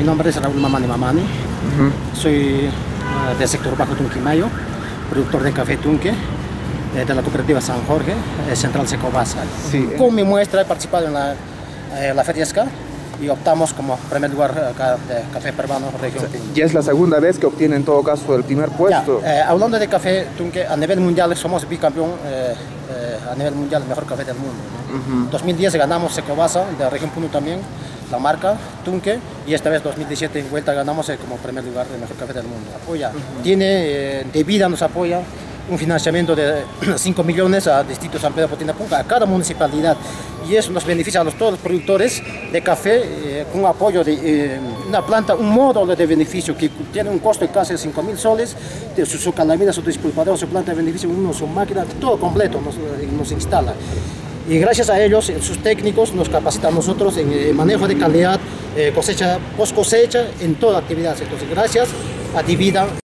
Mi nombre es Raúl Mamani Mamani. Soy del sector Bajo Tunquimayo, productor de café Tunque, de la cooperativa San Jorge, Central Secobasa. Sí. Con mi muestra he participado en la Feria SCA y optamos como primer lugar acá de café peruano región Puno. Ya es la segunda vez que obtiene en todo caso el primer puesto. Hablando de café Tunque, a nivel mundial somos bicampeón a nivel mundial, el mejor café del mundo, ¿no? 2010 ganamos Secobasa, de la región Puno también, la marca Tunque, y esta vez 2017 en vuelta ganamos como primer lugar del mejor café del mundo. Apoya, tiene, de vida nos apoya un financiamiento de 5 millones a Distrito San Pedro Potinapunca, a cada municipalidad, y eso nos beneficia a todos los productores de café con apoyo de una planta, un módulo de beneficio que tiene un costo de casi 5.000 soles, de su calamina, su disculpador, su planta de beneficio, su máquina, todo completo nos instala. Y gracias a ellos, sus técnicos nos capacitan a nosotros en manejo de calidad, cosecha, post cosecha, en toda actividad. Entonces, gracias a Divida